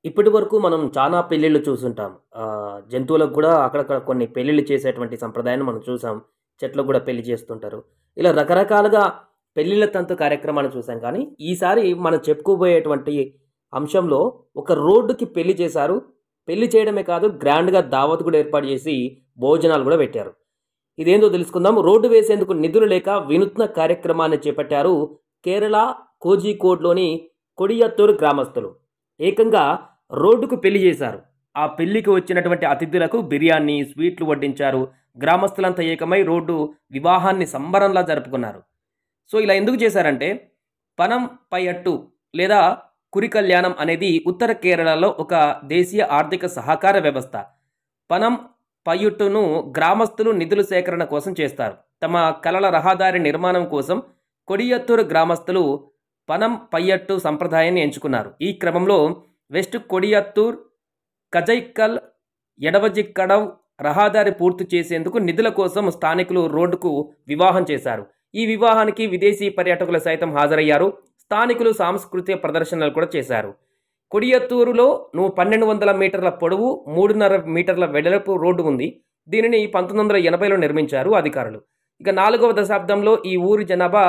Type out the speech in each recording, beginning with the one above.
ఇప్పటి వరకు మనం చాలా పెళ్ళిళ్ళు చూసుంటాం. జంతువులకు గూడా అక్కడక్కడ కొన్ని పెళ్ళిళ్ళు చేసేటువంటి సంప్రదాయాన్ని మనం చూసాం. చెట్లకు గూడా పెళ్లి చేస్తుంటారు. ఇలా రకరకాలుగా పెళ్ళిళ్ళ తంతు కార్యక్రమాన్ని చూసాం కానీ, ఈసారి మనం చెప్పుకోబోయేటువంటి అంశంలో ఒక రోడ్డుకి పెళ్లి చేశారు. పెళ్లి చేయడమే కాదు గ్రాండ్‌గా దావత్ గూడా ఏర్పాటు చేసి భోజనాలు గూడా పెట్టారు. ఇదేందో తెలుసుకుందాం. రోడ్డు వేసేందుకు నిధులు లేక వినూత్న కార్యక్రమాన్ని చేపట్టారు కేరళ కోజికోడ్‌లోని కొడియత్తూరు గ్రామస్తులు. ఏకంగా రోడ్డుకు పెళ్లి చేశారు. ఆ పెళ్లికి వచ్చినటువంటి అతిథులకు బిర్యానీ, స్వీట్లు వడ్డించారు. గ్రామస్తులంతా ఏకమై రోడ్డు వివాహాన్ని సంబరంలా జరుపుకున్నారు. సో, ఇలా ఎందుకు చేశారంటే, పనం పయట్టు లేదా కురి కళ్యాణం అనేది ఉత్తర కేరళలో ఒక దేశీయ ఆర్థిక సహకార వ్యవస్థ. పనం పయ్యుట్టును గ్రామస్తులు నిధుల సేకరణ కోసం చేస్తారు. తమ కలల రహదారి నిర్మాణం కోసం కొడియత్తూరు గ్రామస్తులు పనం పయ్యట్టు సంప్రదాయాన్ని ఎంచుకున్నారు. ఈ క్రమంలో వెస్ట్ కొడియత్తూర్, కజైక్కల్, ఎడవజిక్కడవ్ రహదారి పూర్తి చేసేందుకు నిధుల కోసం స్థానికులు రోడ్డుకు వివాహం చేశారు. ఈ వివాహానికి విదేశీ పర్యాటకులు సైతం హాజరయ్యారు. స్థానికులు సాంస్కృతిక ప్రదర్శనలు కూడా చేశారు. కొడియత్తూరులో 1200 మీటర్ల పొడవు, 3.5 మీటర్ల వెడల్పు రోడ్డు ఉంది. దీనిని 1980లో నిర్మించారు అధికారులు. ఇక 4వ దశాబ్దంలో ఈ ఊరి జనాభా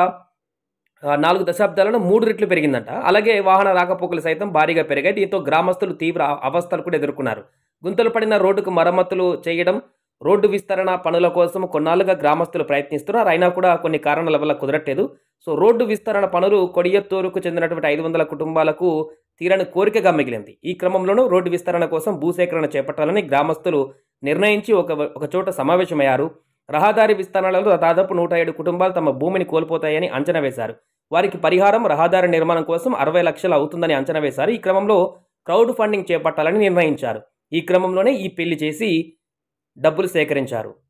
4 దశాబ్దాలలో 3 రెట్లు పెరిగిందంట. అలాగే వాహన రాకపోకలు సైతం భారీగా పెరిగాయి. దీంతో గ్రామస్తులు తీవ్ర అవస్థలు కూడా ఎదుర్కొన్నారు. గుంతలు పడిన రోడ్డుకు మరమ్మతులు చేయడం, రోడ్డు విస్తరణ పనుల కోసం కొన్నాళ్లుగా గ్రామస్తులు ప్రయత్నిస్తున్నారు. అయినా కూడా కొన్ని కారణాల వల్ల కుదరట్లేదు. సో, రోడ్డు విస్తరణ పనులు కొడియత్తూరుకు చెందినటువంటి 500 కుటుంబాలకు తీరని కోరికగా మిగిలింది. ఈ క్రమంలోనూ రోడ్డు విస్తరణ కోసం భూసేకరణ చేపట్టాలని గ్రామస్తులు నిర్ణయించి ఒక చోట సమావేశమయ్యారు. రహదారి విస్తరణలో దాదాపు 107 కుటుంబాలు తమ భూమిని కోల్పోతాయని అంచనా వేశారు. వారికి పరిహారం, రహదారి నిర్మాణం కోసం 60 లక్షలు అవుతుందని అంచనా వేశారు. ఈ క్రమంలో క్రౌడ్ ఫండింగ్ చేపట్టాలని నిర్ణయించారు. ఈ క్రమంలోనే ఈ పెళ్లి చేసి డబ్బులు సేకరించారు.